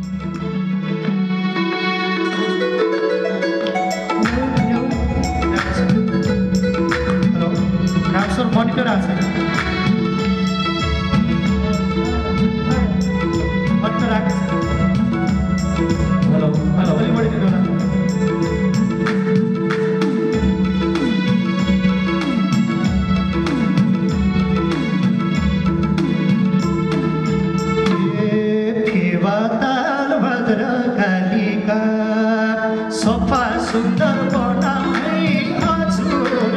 Monitor आएको छैन monitor आएको छैन हेलो हेलो अलि बढी दिनु होला सफा सुन्दर बनाए हजुर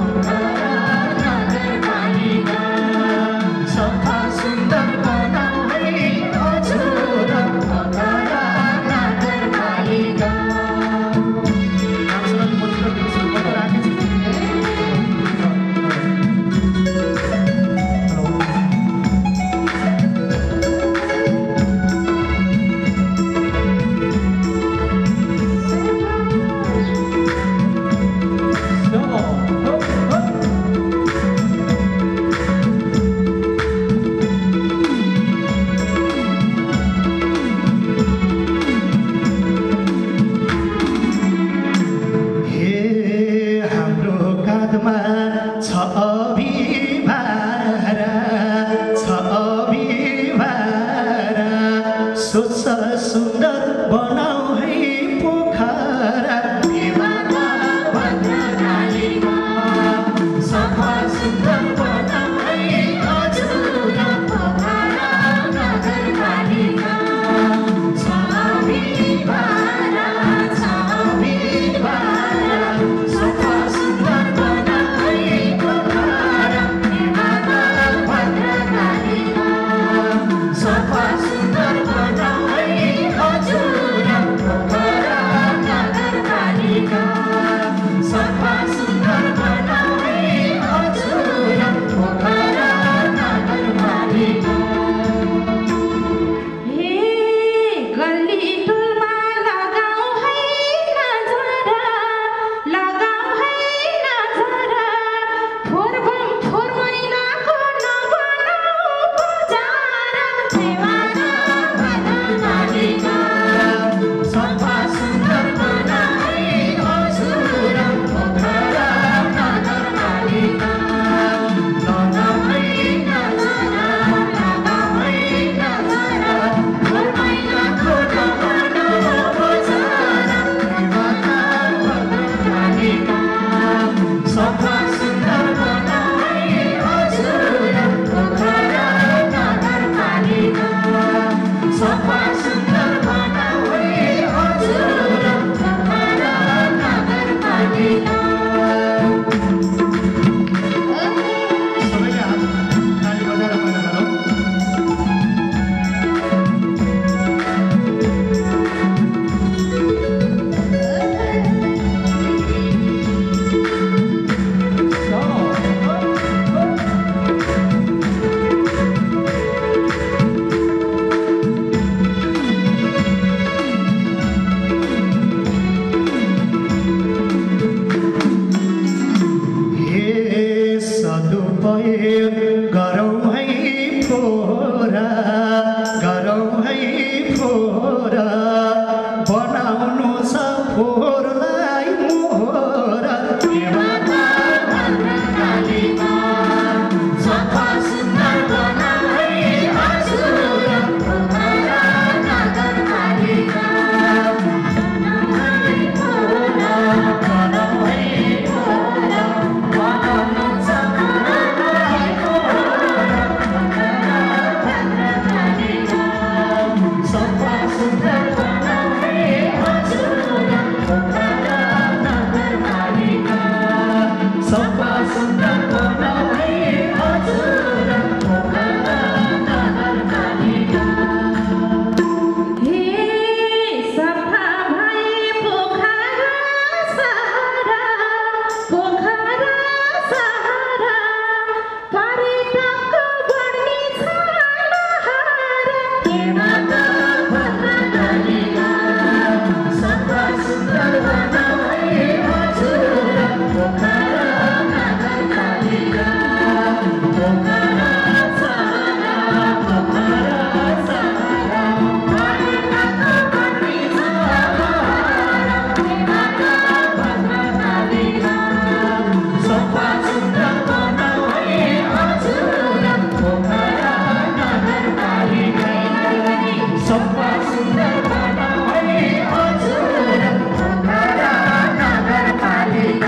सफा सुन्दर बनाए हजुर सुन्दर बनाऊ है पोखरा सफा सुन्दर बनाऊ है हजुर पोखरा नगरपालिका सफा सुन्दर बनाऊ है पोखरा सफा सुन्दर बनाऊ सफा सुन्दर बनाए हजुर पोखरा नगरपालिका हे गल्ली टोलमा लगाऊ है नजरा फोर महिनाको नबनाऊ बजार नगरपालिका सफा सुन्दर बनाए हजुर पोखरा नगरपालिका फोर महिनाको नबनाऊ बजार नगरपालिका सफा सुन्दर बनाए हजुर पोखरा नगरपालिका सफा सुन्दर बनाए हजुर पोखरा नगरपालिका सबैले हात ताली बजाएर पहिला गरौँ सदुपयोग गरौँ है फोरा बनाउनु छ फोरलाई मोहरा सफा सुन्दर बनाऊ है हजुर पोखरा नगरपालिका बनाउनु छ सफा सुन्दर बनाऊ है हजुर पोखरा नगरपालिका सफा सुन्दर बनाऊ है हजुर पोखरा नगरपालिका हे सफा भए पोखरा सहरा पर्यटक बढ्ने छ लहर सफा सुन्दर बनाऊ है हजुर पोखरा नगरपालिका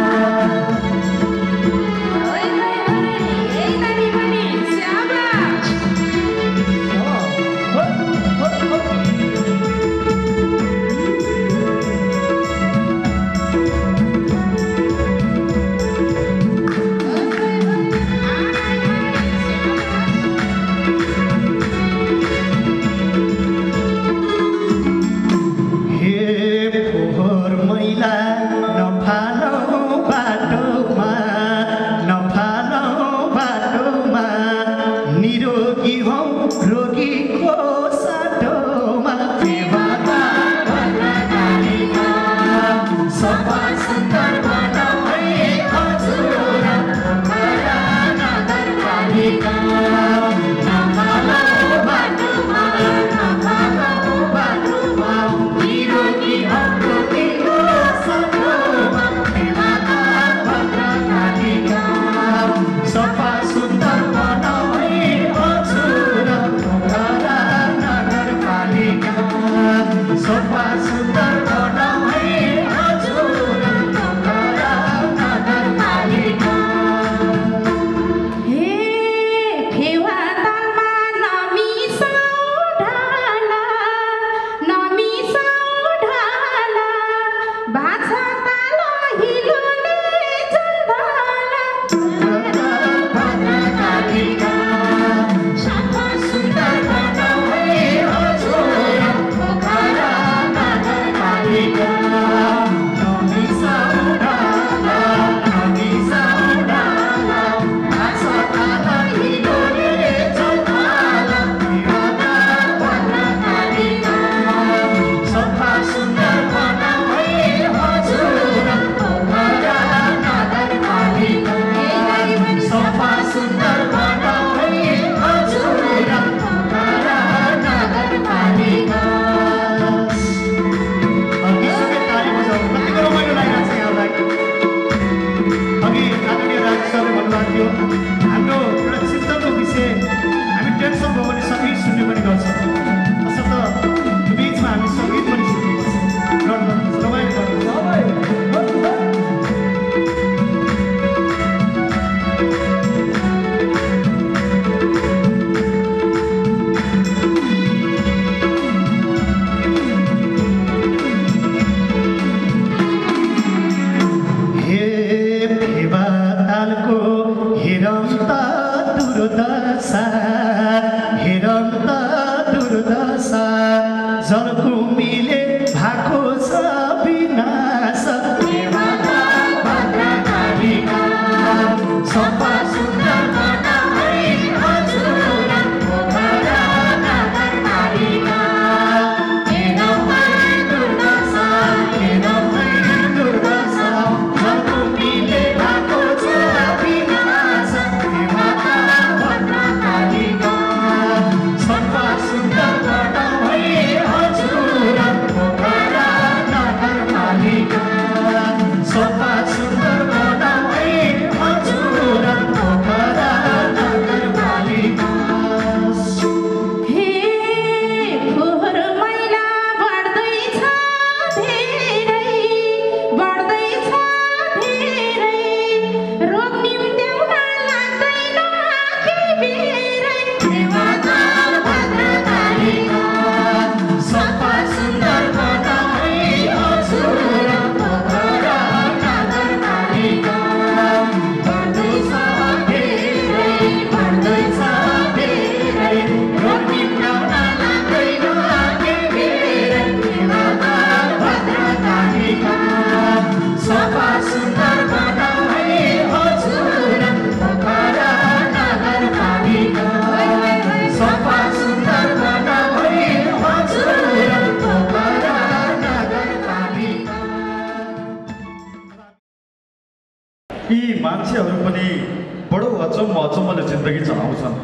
मान्छेहरू पनि बडो अचम्मले जिन्दगी चलाउँछन्।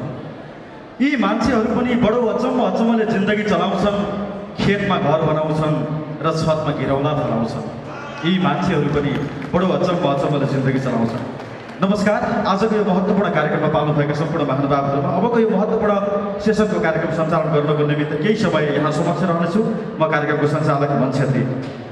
यी मान्छेहरू पनि बडो अचम्मले जिन्दगी चलाउँछन्। खेतमा घर बनाउँछन् र छतमा गिरौला फलाउँछन्। यी मान्छेहरू पनि बडो अचम्मले जिन्दगी चलाउँछन्। नमस्कार। आजको यो महत्त्वपूर्ण कार्यक्रममा पाल्नुभएका सम्पूर्ण महानुभावहरूमा अबको यो महत्त्वपूर्ण सेसनको कार्यक्रम सञ्चालन गर्नको निमित्त केही समय यहाँ समक्ष रहनेछु। म कार्यक्रमको सञ्चालक मन छेत्री।